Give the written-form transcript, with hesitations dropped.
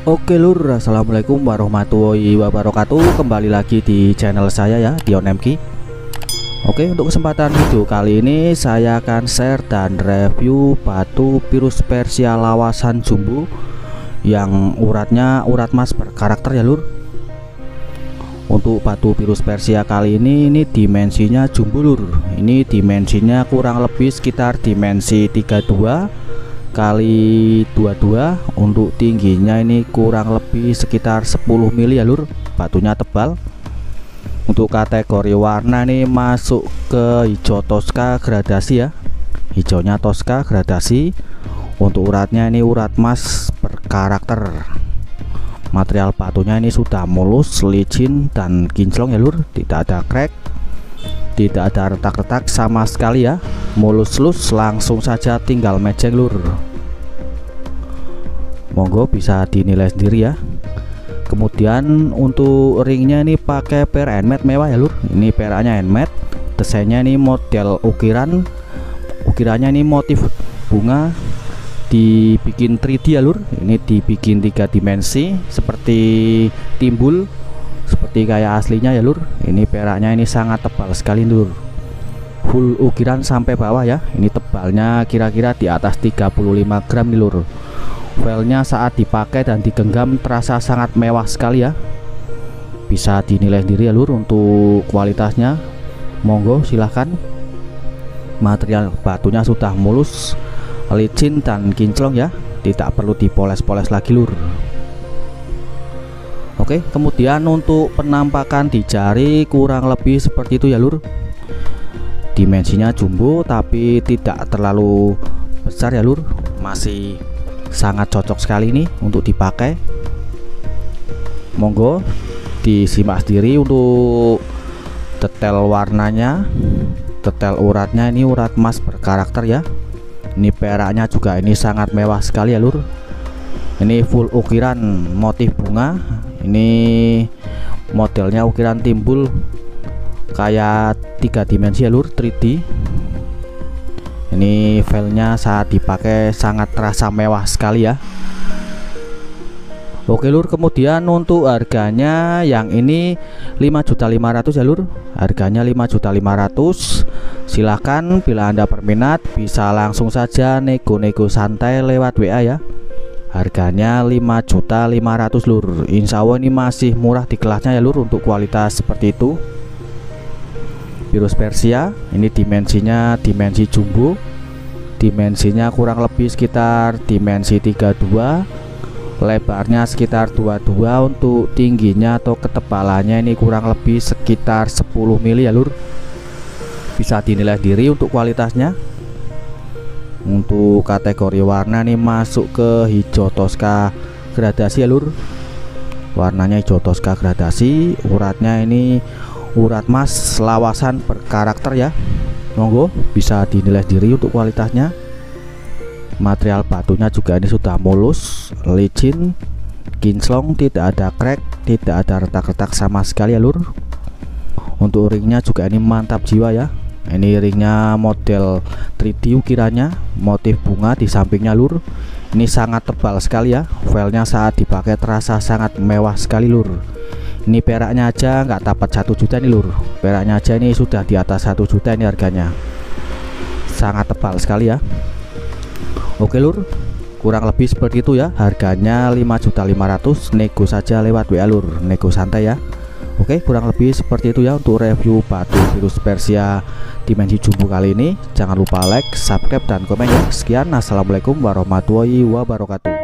Oke lur, assalamualaikum warahmatullahi wabarakatuh. Kembali lagi di channel saya ya, Dion MK. Oke, untuk kesempatan video kali ini saya akan share dan review batu virus Persia lawasan jumbo yang uratnya urat emas berkarakter ya lur. Untuk batu virus Persia kali ini dimensinya jumbo lur. Ini dimensinya kurang lebih sekitar dimensi 32 kali 22. Untuk tingginya ini kurang lebih sekitar 10 mili ya lur. Batunya tebal. Untuk kategori warna ini masuk ke hijau Tosca gradasi ya. Hijaunya Tosca gradasi. Untuk uratnya ini urat emas berkarakter. Material batunya ini sudah mulus, licin dan kinclong ya lur. Tidak ada crack, tidak ada retak-retak sama sekali ya. Mulus-lus, langsung saja tinggal mejeng lur. Monggo bisa dinilai sendiri ya. Kemudian untuk ringnya ini pakai per handmade mewah ya lur. Ini peraknya handmade. Desainnya ini model ukirannya ini motif bunga, dibikin 3D ya lur. Ini dibikin 3 dimensi seperti timbul, seperti kayak aslinya ya lur. Ini peraknya ini sangat tebal sekali lur. Full ukiran sampai bawah ya. Ini tebalnya kira-kira di atas 35 gram nih lur. Filenya saat dipakai dan digenggam terasa sangat mewah sekali ya. Bisa dinilai sendiri ya lur untuk kualitasnya. Monggo silahkan. Material batunya sudah mulus, licin dan kinclong ya. Tidak perlu dipoles-poles lagi lur. Oke, kemudian untuk penampakan di jari kurang lebih seperti itu ya lur. Dimensinya jumbo tapi tidak terlalu besar ya lur. Masih sangat cocok sekali nih untuk dipakai. Monggo disimak sendiri untuk detail warnanya, detail uratnya. Ini urat emas berkarakter ya. Ini peraknya juga ini sangat mewah sekali ya lur. Ini full ukiran motif bunga. Ini modelnya ukiran timbul kayak 3 dimensi ya lur, 3D. Ini filenya saat dipakai sangat terasa mewah sekali ya. Oke lur, kemudian untuk harganya yang ini 5.500.000 ya lur. Harganya 5.500.000. Silahkan bila Anda berminat bisa langsung saja nego-nego santai lewat WA ya. Harganya 5.500.000 lur. Insya Allah ini masih murah di kelasnya ya lur untuk kualitas seperti itu. Virus Persia ini dimensinya dimensi jumbo. Dimensinya kurang lebih sekitar dimensi 32. Lebarnya sekitar 22. Untuk tingginya atau ketebalannya ini kurang lebih sekitar 10 mili ya lur. Bisa dinilai diri untuk kualitasnya. Untuk kategori warna nih masuk ke hijau Tosca gradasi ya lur. Warnanya hijau Tosca gradasi. Uratnya ini urat emas lawasan berkarakter ya. Monggo bisa dinilai sendiri untuk kualitasnya. Material batunya juga ini sudah mulus, licin, kinclong, tidak ada crack, tidak ada retak-retak sama sekali ya lur. Untuk ringnya juga ini mantap jiwa ya. Ini ringnya model 3D ukirannya, motif bunga di sampingnya lur. Ini sangat tebal sekali ya. Filenya saat dipakai terasa sangat mewah sekali lur. Ini peraknya aja nggak dapat 1 juta nih lur. Peraknya aja ini sudah di atas 1 juta ini harganya. Sangat tebal sekali ya. Oke lur, kurang lebih seperti itu ya. Harganya 5.500.000. Nego saja lewat WA lur. Nego santai ya. Oke, kurang lebih seperti itu ya untuk review batu virus Persia dimensi jumbo kali ini. Jangan lupa like, subscribe dan komen ya. Sekian, assalamualaikum warahmatullahi wabarakatuh.